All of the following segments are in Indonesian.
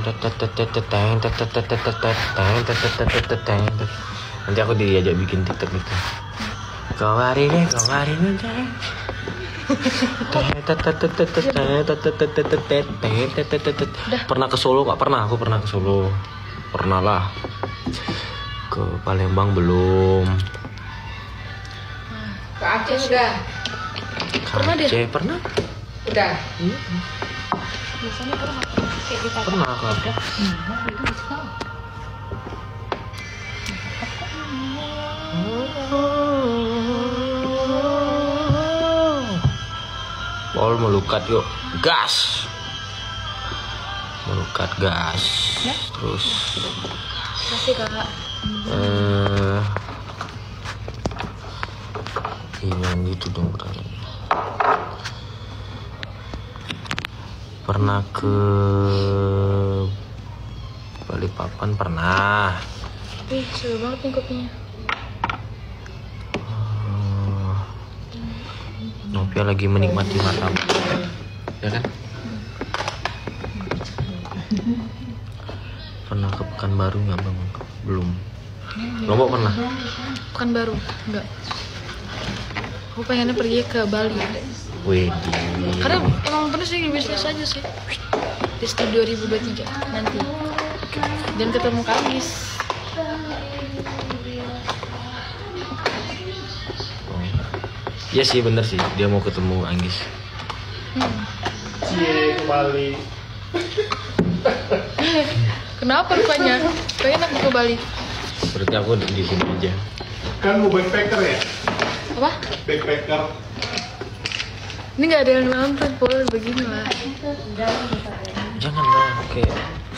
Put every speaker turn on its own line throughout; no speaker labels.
Nanti aku diajak bikin TikTok gitu. Kemarin pernah ke Solo nggak? Pernah, aku pernah ke Solo. Pernah lah. Ke Palembang belum.
Ke Aceh sudah.
Pernah deh. Pernah.
Udah.
Biasanya pernah.
Pernah ke Aceh. Paul melukat yuk, gas, melukat gas, ya? Terus.
Kasih kakak.
Yang gitu dong pertanyaannya. Pernah ke Balikpapan pernah.
Ih, seru banget nih kopinya.
Novia lagi menikmati martabak, ya kan? Pernah ke Pekanbaru nggak bang? Belum. Lombok pernah?
Pekanbaru enggak. Aku pengennya pergi ke Bali.
Wih.
Karena emang terus sih bisnis aja sih. Di 2023 nanti. Dan ketemu Kamis.
Iya sih bener sih, dia mau ketemu Anggis.
Cie kembali.
Kenapa rupanya? Pengen aku ke Bali.
Berarti aku di sini aja.
Kan mau backpacker ya?
Apa?
Backpacker.
Ini nggak ada yang nonton, Paul. Begini lah.
Janganlah, kayak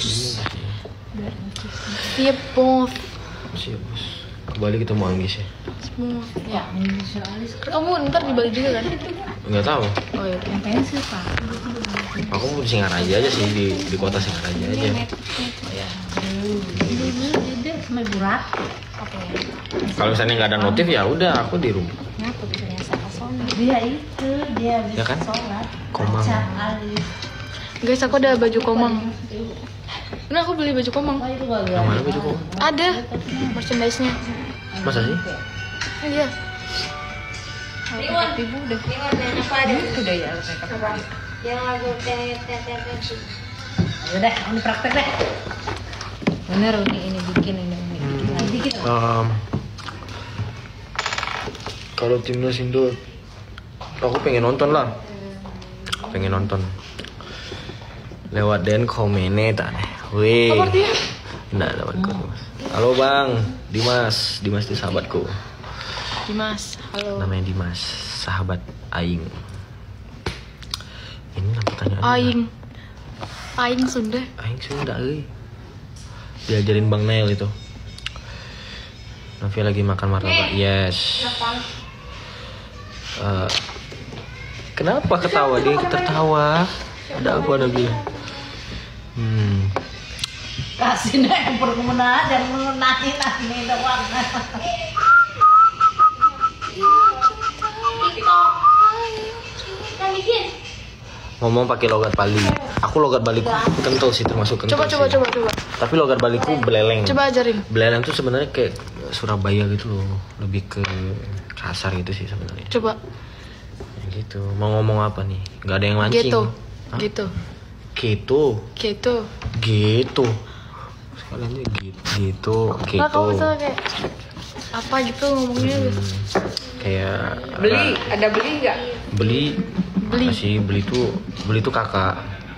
Siap, bos.
siap bos. Ke Bali ketemu Anggis ya?
Semua. Ya, kamu ntar di Bali juga kan?
Nggak tahu.
Oh iya.
Pengen sih Pak.
Aku mau di Singaraja aja sih, di kota Singaraja aja.
Oh ya.
Dia sama berat.
Oke.
Kalau misalnya nggak ada notif ya udah aku di rumah.
Kenapa biasa kosong? Dia itu dia bisa
Ya kan?
sholat.
Komang.
Baca alif.
Guys, aku ada baju komang. Nah, aku beli baju komang.
Oh, itu bagus.
Yang mana baju kok?
Ada merchandise-nya.
Masa sih?
Iya.
Riwan.
Ibu udah.
Riwan nanya apa ada?
Itu deh ya, makeup.
Yang lagu tet. Ayo deh, ini praktek deh. Bener ini bikin ini. Dikit.
Kalau timnas Indo, aku pengen nonton lah. Pengen nonton. Lewat dan komennya tak deh. Wih.
Apa artinya?
Enggak lewat komen. Halo Bang, Dimas itu sahabatku.
Dimas, halo.
Namanya Dimas, sahabat Aing. Ini lah pertanyaan.
Aing Sunda.
Aing Sunda euy. Diajarin Bang Nail itu. Novia lagi makan martabak. Yes. Kenapa ketawa dia? Tertawa. Ada apa Nabi?
Kasih nih perkebunan dan mengenai nasi doang.
Ngomong pakai logat Bali. Aku logat Baliku kental sih, termasuk kental.
Coba.
Tapi logat Baliku beleleng.
Coba ajarin.
Beleleng tuh sebenarnya kayak Surabaya gitu loh, lebih ke kasar gitu sih sebenarnya.
Coba.
Ya gitu. Mau ngomong apa nih? Gak ada yang mancing.
Gitu.
Hah?
Gitu.
Sekalian aja gitu.
Nah, kamu tuh kayak apa gitu ngomongnya gitu.
Kayak
Ada beli nggak?
beli. Masih beli tuh kakak.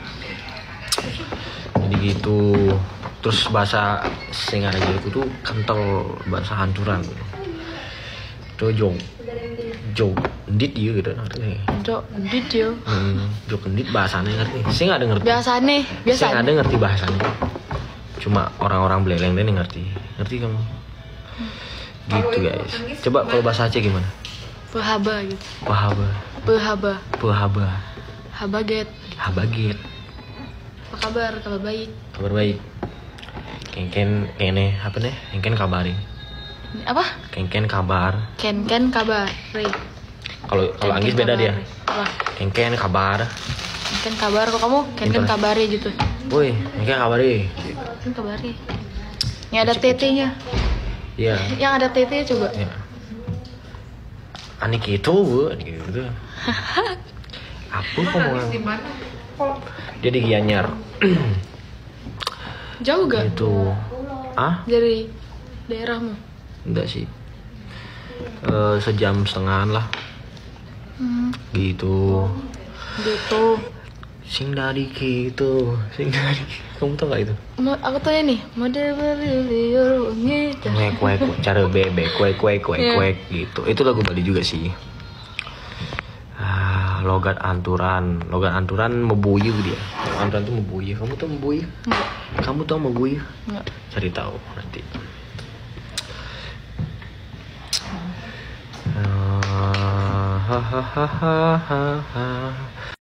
Jadi gitu. Terus bahasa Singaraja itu tuh kental, bahasa hancuran. Jog ndit ya gitu artinya.
Jok, dit yo.
Jog ndit bahasanya ngerti. Saya nggak ngerti. Saya nggak ada ngerti bahasanya. Cuma orang-orang beleleng deh ngerti. Ngerti kamu? Gitu guys. Coba kalau bahasa Aceh gimana?
Pehaba gitu.
Pahaba.
Habaget.
Habaget.
Apa kabar? Kabar baik.
Kabar baik. Kengken kene apa nih? Kengken kabarin.
Apa?
Kengken kabar.
Ken kabar. Re.
Kalau Anggis beda dia.
Apa?
Kengken kabar.
Kan kabar kok kamu, kan kabari gitu.
Woi, ini kabari.
Kan kabari. Yang ada TT-nya.
Iya.
Yang ada TT coba.
Ya. Anik itu, Bu, anik gitu. Apa kamu? Dia di Gianyar.
Jauh gak?
Itu. Ah?
Dari daerahmu?
Enggak sih. Sejam setengahan lah. Gitu. Sing dari gitu. Kamu tau gak itu?
Aku tanya nih, model berliur wangi.
Kuek cara bebek kuek gitu. Itu lagu Bali juga sih. Logat anturan mebuyuh dia. Anturan tuh mebuyuh. Kamu tau mebuyuh?
Enggak.
Kamu tau mebuyuh?
Enggak.
Cari tahu nanti. Hahaha.